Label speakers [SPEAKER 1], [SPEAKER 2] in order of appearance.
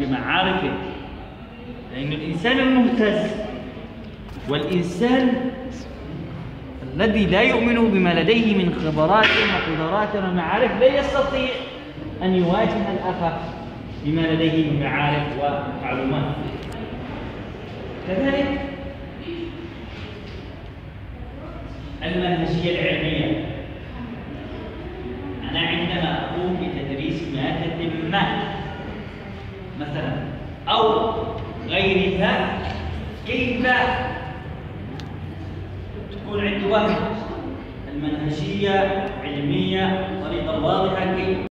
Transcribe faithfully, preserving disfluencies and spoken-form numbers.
[SPEAKER 1] بمعارفه، لأن الإنسان المهتز والإنسان الذي لا يؤمن بما لديه من خبرات وقدرات ومعارف لا يستطيع أن يواجه الآخر بما لديه من معارف ومعلومات. كذلك المنهجية العلمية، أنا عندما أقوم بتدريس مادة ما مثلا أو غيرها، كيف تكون عند واحد المنهجية علمية طريقة واضحة كيف